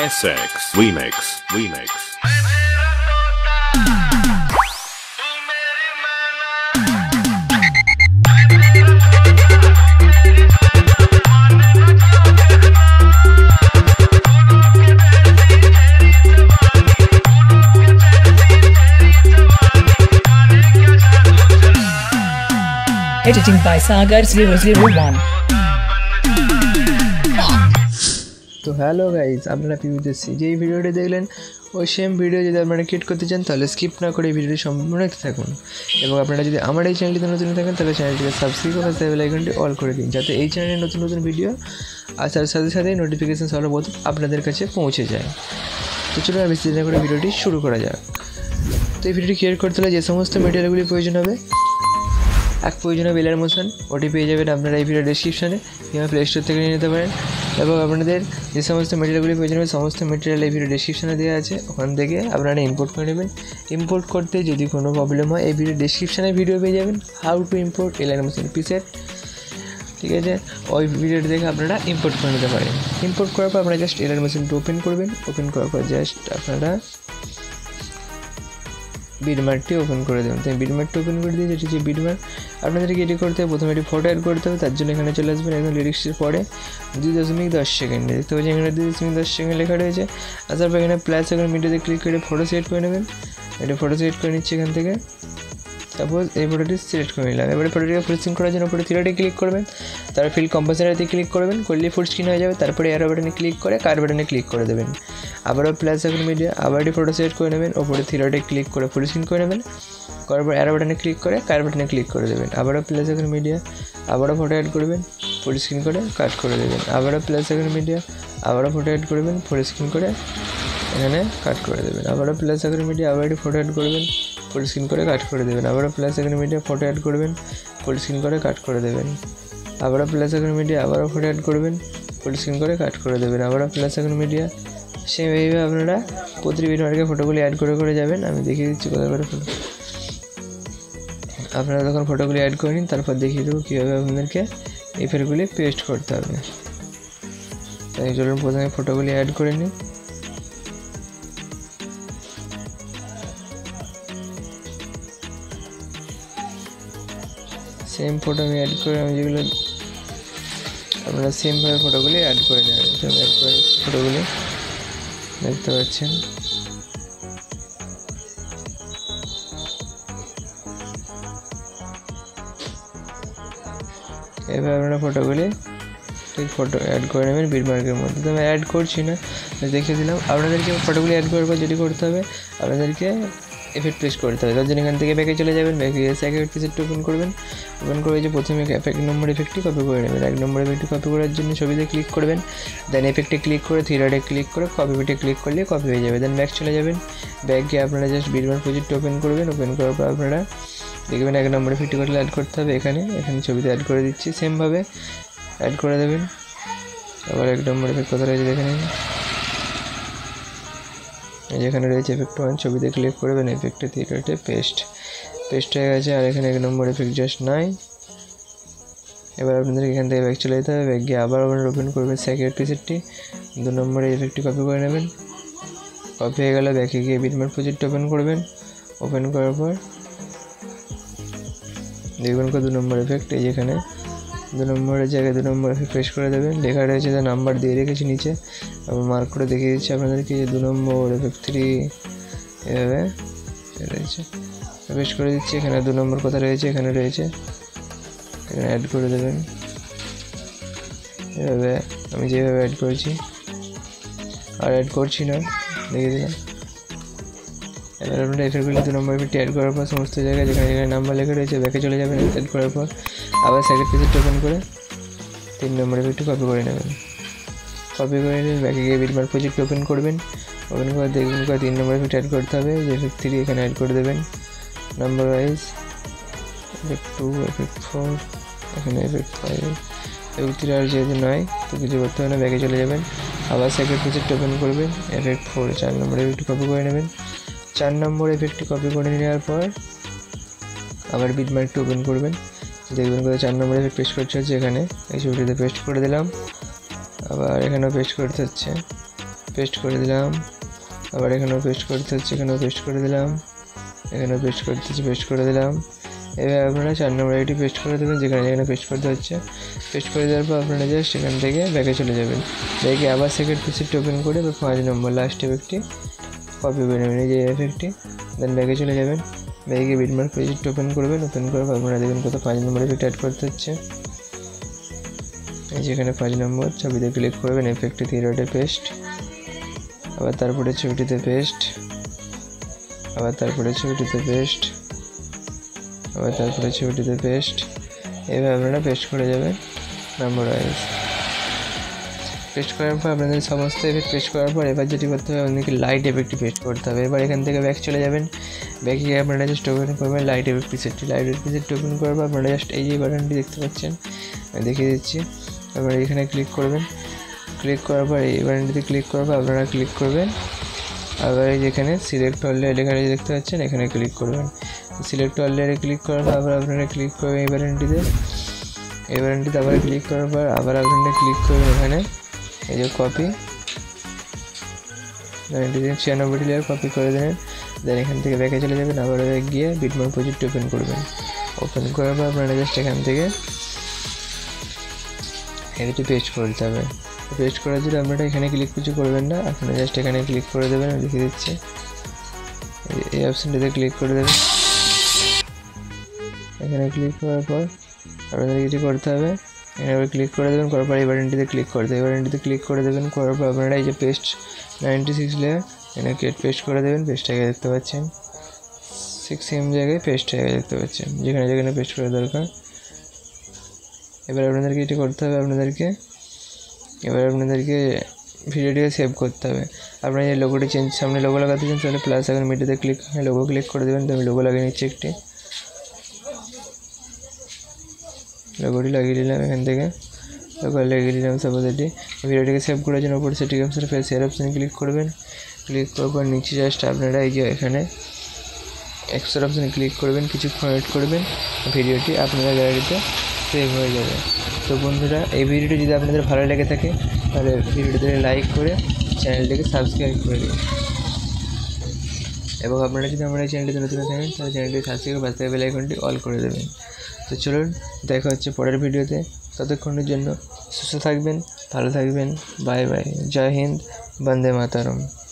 SX Remix. Editing by Sagar 001. তো hello guys, আপনারা পিউতে যেই ভিডিওটি দেখলেন ওই সেম ভিডিও যদি আপনারা ক্রিয়েট করতে চান তাহলে স্কিপ না করে ভিডিওটি সম্পূর্ণ দেখতে থাকুন। এবং আপনারা যদি আমার এই চ্যানেলটিতে নতুন থাকেন তাহলে চ্যানেলটিকে সাবস্ক্রাইব করে বেল আইকনটি অল করে দিন, যাতে এই চ্যানেলে নতুন নতুন ভিডিও আসার সাথে সাথেই নোটিফিকেশান সর্বপ্রথম আপনাদের কাছে পৌঁছে যায়। তো চলুন আর বেশি দেরি করে ভিডিওটি শুরু করা যাক। তো এই ভিডিওটি ক্রিয়েট করতে হলে যে সমস্ত মেটেরিয়ালগুলি প্রয়োজন হবে, এক প্রয়োজন হবে এলার মোশন, ওটি পেয়ে যাবেন আপনারা এই ভিডিও ডেসক্রিপশানে কিংবা প্লে স্টোর থেকে নিয়ে নিতে পারেন। এবং আপনাদের যে সমস্ত মেটেরিয়ালগুলি প্রয়োজন হবে সমস্ত মেটেরিয়াল এই ভিডিও ডেসক্রিপশানে দেওয়া আছে, ওখান থেকে আপনারা ইম্পোর্ট করে নেবেন। ইম্পোর্ট করতে যদি কোনো প্রবলেম হয় এই ভিডিও ডেসক্রিপশানে ভিডিও পেয়ে যাবেন how to import Alight Motion preset, ঠিক আছে? ওই ভিডিওটি দেখে আপনারা ইম্পোর্ট করে নিতে পারেন। ইম্পোর্ট করার পর আপনারা জাস্ট এলার মোশনটি ওপেন করবেন। ওপেন করার পর জাস্ট আপনারা বিটমার্কটি ওপেন করে দেবেন। তো বিটমার্কটি ওপেন করে দিয়ে যেটি যে বিটমার্ক আপনাদেরকে এডি করতে হবে, প্রথমে এটি ফটো অ্যাড করতে হবে। তার জন্য এখানে চলে আসবেন, একদম লিরিক্সের পরে 2.10 সেকেন্ডে দেখতে পাচ্ছেন এখানে 2.10 সেকেন্ড লেখা রয়েছে। আসার পর এখানে প্লাস এখন মিডিয়াতে ক্লিক করে ফটো সিলেক্ট করে নেবেন। এটা ফটো সিলেক্ট করে নিচ্ছি এখান থেকে। সাপোজ এই ফটোটি সিলেক্ট করে নিলাম। এবারে ফটোটিকে ফুল স্ক্রিন করার জন্য উপরে থ্রিডে ক্লিক করবেন, তারপর ফিল কম্পোজিশনে ক্লিক করবেন, করলে ফুল স্ক্রিন হয়ে যাবে। তারপরে অ্যারো বাটনে ক্লিক করে কার বাটনে ক্লিক করে দেবেন। আবারও প্লাস এখন মিডিয়া আবার এটি ফটো সিলেক্ট করে নেবেন, ওপরে থ্রিডে ক্লিক করে ফুল স্ক্রিন করে নেবেন, করার পর অ্যারো বাটনে ক্লিক করে কার বাটনে ক্লিক করে দেবেন। আবারও প্লাস এখন মিডিয়া আবারও ফটো অ্যাড করবেন, ফুল স্ক্রিন করে কাট করে দেবেন। আবারও প্লাস এখন মিডিয়া আবারও ফটো অ্যাড করবেন, ফুল স্ক্রিন করে এখানে কাট করে দেবেন। আবারও প্লাস এখন মিডিয়া আবার এটি ফটো অ্যাড করবেন, ফুল স্ক্রিন করে কাট করে দেবেন। আবারও প্লাস এখন মিডিয়া ফটো অ্যাড করবেন, ফুল স্ক্রিন করে কাট করে দেবেন। আবারও প্লাস এখন মিডিয়া আবারও ফটো অ্যাড করবেন, ফুল স্ক্রিন করে কাট করে দেবেন। আবারও প্লাস এখন মিডিয়া সেম এইভাবে আপনারা প্রতিটি বিটমার্কে ফটোগুলি অ্যাড করে করে যাবেন। আমি দেখিয়ে দিচ্ছি কোথায় করে ফটো আপনারা তখন ফটোগুলি অ্যাড করে নিন, তারপর দেখিয়ে দেবো কীভাবে আপনাদেরকে এফেক্টগুলি পেস্ট করতে হবে। তাই চলুন প্রথমে ফটোগুলি অ্যাড করে নিই। সেম ফটো আমি অ্যাড করে আমি যেগুলো আপনারা সেমভাবে ফটোগুলি অ্যাড করে নেবেন। অ্যাড করে ফটোগুলি দেখতে পাচ্ছেন। এবার আপনারা ফটোগুলি ঠিক ফটো অ্যাড করে নেবেন বিটমার্কের মধ্যে। তো আমি অ্যাড করছি না, দেখিয়ে দিলাম। আপনাদেরকে ফটোগুলি অ্যাড করার পর যেটি করতে হবে আপনাদেরকে এফেক্ট পেস্ট করতে হবে। তার জন্য এখান থেকে ব্যাকে চলে যাবেন, ব্যাকে এসে এফেক্ট প্রিসেটটি ওপেন করবেন। ওপেন করে যে প্রথমে এক নম্বর এফেক্টটি কপি করে নেবেন। এক নম্বর এফেক্টটি কপি করার জন্য ছবিতে ক্লিক করবেন, দেন এফেক্টে ক্লিক করে থ্রিডে ক্লিক করে কপি পেটে ক্লিক করলে কপি হয়ে যাবে। দেন ব্যাক চলে যাবেন, ব্যাক গিয়ে আপনারা জাস্ট বিটমার্ক প্রজেক্টটি ওপেন করবেন। ওপেন করার পর আপনারা দেখবেন এক নম্বর এফেক্টটি করে অ্যাড করতে হবে। এখানে ছবিতে অ্যাড করে দিচ্ছি, সেমভাবে অ্যাড করে দেবেন। আবার এক নম্বর এফেক্ট কোথায় রয়েছে দেখে নিন, যেখানে রয়েছে এফেক্ট 1 ছবিতে ক্লিক করবেন, এফেক্টে থ্রিডে পেস্ট হয়ে গেছে। আর এখানে এক নম্বর এফেক্ট জাস্ট নাই। এবার আপনাদের এখান থেকে ব্যাক চলে যেতে হবে, ব্যাক গিয়ে আবার আপনারা ওপেন করবেন সেকেন্ড প্রিসেটটি, 2 নম্বরে এফেক্টটি কপি করে নেবেন। কপি হয়ে গেলে ব্যাকে গিয়ে বিটমার্ক প্রজেক্টটি ওপেন করবেন। ওপেন করার পর দেখবেন 2 নম্বর এফেক্ট এই যেখানে 2 নম্বরের জায়গায় 2 নম্বর এফেক্ট পেস্ট করে দেবেন। লেখা রয়েছে তার নাম্বার দিয়ে রেখেছি নিচে, আবার মার্ক করে দেখিয়ে দিচ্ছি আপনাদেরকে যে 2 নম্বর এফেক্ট 3 এভাবে রয়েছে পেস্ট করে দিচ্ছি। এখানে 2 নম্বর কোথায় রয়েছে এখানে রয়েছে, এখানে অ্যাড করে দেবেন। এভাবে আমি যেভাবে অ্যাড করেছি আর অ্যাড করছি না, দেখিয়ে দিলাম। এবার আপনারা এফেক্টগুলি 2 নম্বর এফেক্টটি অ্যাড করার পর সমস্ত জায়গায় যেখানে যেখানে নাম্বার লেখা রয়েছে ব্যাকে চলে যাবেন। অ্যাড করার পর আবার সেকেন্ড প্রিসেট ওপেন করে 3 নম্বর এফেক্টটি কপি করে নেবেন। কপি করে নিয়ে ব্যাকে গিয়ে বিটমার্ক প্রজেক্ট ওপেন করবেন। ওপেন করে দেখবেন 3 নম্বর এফেক্ট অ্যাড করতে হবে, যে এফেক্ট 3 এখানে অ্যাড করে দেবেন নাম্বার ওয়াইজ। এফেক্ট 2 এফেক্ট 4 এখানে এফেক্ট 5 এফেক্ট 3 আর যেহেতু নয় তো কিছু করতে হবে না, ব্যাকে চলে যাবেন। আবার সেকেন্ড প্রিসেট ওপেন করবেন, এফেক্ট 4 4 নম্বর এফেক্টটি কপি করে নেবেন। 4 নম্বর এফেক্টটি কপি করে নেওয়ার পর আবার বিটমার্কটি ওপেন করবেন। দেখবেন কোথায় 4 নম্বর এফেক্ট পেস্ট করতে হচ্ছে, এখানে এই ছবিটিতে পেস্ট করে দিলাম। আবার এখানেও পেস্ট করতে হচ্ছে, পেস্ট করে দিলাম, আবার এখানেও পেস্ট করতে হচ্ছে, এখানেও পেস্ট করে দিলাম, এখানেও পেস্ট করতে হচ্ছে, পেস্ট করে দিলাম। এবার আপনারা 4 নম্বর আইডি পেস্ট করে দেবেন যেখানে যেখানে পেস্ট করতে হচ্ছে। পেস্ট করে দেওয়ার পর আপনারা জাস্ট সেখান থেকে ব্যাকে চলে যাবেন, ব্যাকে আবার সেকেন্ড পিসিটি ওপেন করে 5 নম্বর লাস্ট এফেক্টটি কপি করে নেবেন, এই যে এফেক্টটি। দেন ব্যাকে চলে যাবেন, ব্যাকে বিটমার্ক পেজটি ওপেন করবেন, ওপেন করার পর আপনারা দেখবেন কত 5 নম্বর এফেক্ট অ্যাড করতে হচ্ছে। এই যেখানে 5 নম্বর ছবিতে ক্লিক করবেন, এফেক্টে 3 পেস্ট, আবার তারপরে ছবিটিতে পেস্ট, আবার তারপরে ছবিটিতে পেস্ট, আবার তারপরে ছবিটিতে পেস্ট। এভাবে আপনারা পেস্ট করে যাবেন নাম্বার ওয়াইজ। পেস্ট করার পর আপনাদের সমস্ত এফেক্ট পেস্ট করার পর এবার যেটি করতে হবে আপনাদেরকে লাইট এফেক্টটি পেস্ট করতে হবে। এবার এখান থেকে ব্যাক চলে যাবেন, ব্যাকে গিয়ে আপনারা জাস্ট ওপেন করবেন লাইট এফেক্ট পিসেটটি। লাইট এফেক্ট পিসেটটি ওপেন করার পর আপনারা জাস্ট এই যে বাটনটি দেখতে পাচ্ছেন আমি দেখিয়ে দিচ্ছি, এবার এখানে ক্লিক করবেন। ক্লিক করার পর এই বাটনটিতে ক্লিক করার পর আপনারা ক্লিক করবেন, আবার এই যেখানে সিলেক্ট অল লেয়ার লেখা দেখতে পাচ্ছেন এখানে ক্লিক করবেন। সিলেক্ট অল লেয়ারে ক্লিক করার পর আবার আপনারা ক্লিক করবেন এই বাটনটিতে, এই বাটনটিতে আবার ক্লিক করার পর আবার আপনারা ক্লিক করবেন এখানে এই যে কপি 96 লেয়ার কপি করে দেবেন। দেন এখান থেকে ব্যাকে চলে যাবেন, আবার গিয়ে বিটমার্ক প্রজেক্টটি ওপেন করবেন। ওপেন করার পর আপনারা জাস্ট এখান থেকে এটি পেস্ট করতে হবে। পেস্ট করার জন্য আপনারা এখানে ক্লিক কিছু করবেন না, আপনারা জাস্ট এখানে ক্লিক করে দেবেন, আমি লিখে দিচ্ছি এই অপশানটিতে ক্লিক করে দেবেন। এখানে ক্লিক করার পর আপনাদের কিছু করতে হবে, এখানে ক্লিক করে দেবেন, করার পর এই বাটনটিতে ক্লিক করে দেবেন, এই বাটনটিতে ক্লিক করে দেবেন। করার পর আপনারা এই যে পেস্ট 96 লেয়ার এখানে পেস্ট করে দেবেন। পেস্ট আগে দেখতে পাচ্ছেন 6 cm জায়গায় পেস্ট হয়ে দেখতে পাচ্ছেন যেখানে যেখানে পেস্ট করা দরকার। এবার আপনাদেরকে এটি করতে হবে, এবার আপনাদেরকে ভিডিওটিকে সেভ করতে হবে। আপনারা এই লোগোটি সামনে লোগো লাগাতে চান তাহলে প্লাস এখন মিডিয়াতে ক্লিক লোগো ক্লিক করে দেবেন। তো আমি লোগো লাগিয়ে নিচ্ছি, একটি লোগোটি লাগিয়ে নিলাম, এখান থেকে লোগো লাগিয়ে নিলাম। সাপোজ এটি ভিডিওটিকে সেভ করার জন্য উপরে সেটিং অপশানে ফের শেয়ার অপশানে ক্লিক করবেন। ক্লিক করার পর নিচে জাস্ট আপনারা এই যে এখানে এক্সট্রা অপশানে ক্লিক করবেন, কিছুক্ষণ ওয়েট করবেন, ভিডিওটি আপনাদের গ্যালারিতে সেভ হয়ে যাবে। তো বন্ধুরা এই ভিডিওটি যদি আপনাদের ভালো লেগে থাকে তাহলে ভিডিওটিতে লাইক করে চ্যানেলটিকে সাবস্ক্রাইব করে দিন, এবং আপনারা যদি আমার এই চ্যানেলটিতে নতুন থাকেন তাহলে চ্যানেলটি সাবস্ক্রাইব করে পাশে থাকা বেল আইকনটি অল করে দেবেন। তো চলুন দেখা হচ্ছে পরের ভিডিওতে, ততক্ষণের জন্য সুস্থ থাকবেন, ভালো থাকবেন, বাই বাই, জয় হিন্দ, বন্দে মাতরম।